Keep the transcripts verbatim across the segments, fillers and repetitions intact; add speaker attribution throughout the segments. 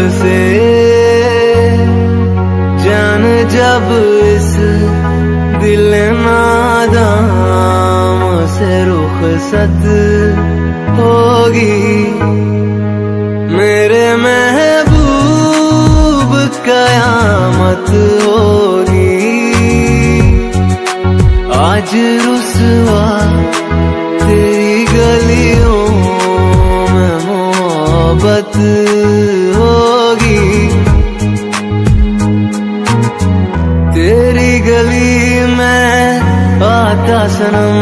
Speaker 1: से जान जब इस दिल नादाम से रुखसत होगी, मेरे महबूब कयामत होगी। आज रुसवा तेरी गलियों में मोहब्बत होगी, तेरी गली में आता सनम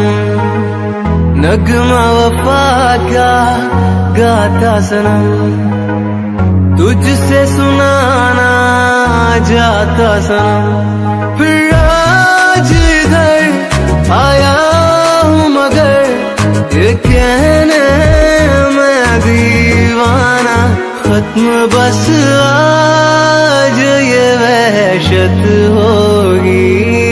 Speaker 1: नगमा वफा का गाता सनम, तुझसे सुनाना जाता सनम। फिर आज इधर आया हूँ मगर ये कहने मैं दीवाना, खत्म बस आज ये वहशत होगी।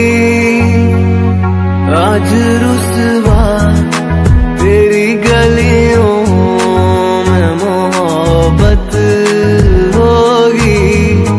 Speaker 1: आज रुसवा तेरी गलियों में मोहब्बत होगी।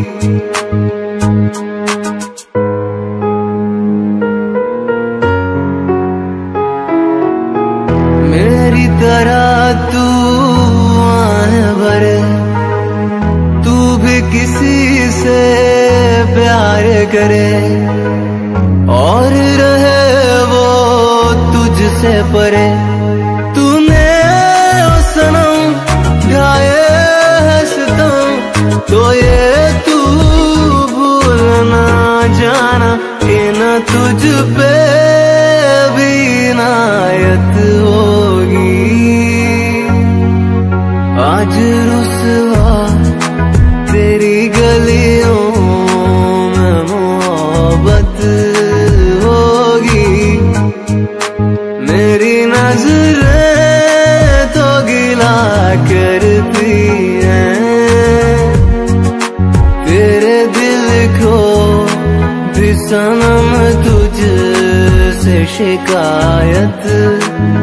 Speaker 1: मेरी तरह तू आए भरे, तू भी किसी से प्यार करे और रहे वो तुझसे परे। तूने ओ सनम ढाए है सितम, तो ये तू भूल ना जाना कि न तुझ पे भी इनायत होगी। आज रुसवा तेरी गलियों में मोहब्बत होगी, मेरी नजरें तो गिला करती हैं, तेरे दिल को भी सनम तुझसे शिकायत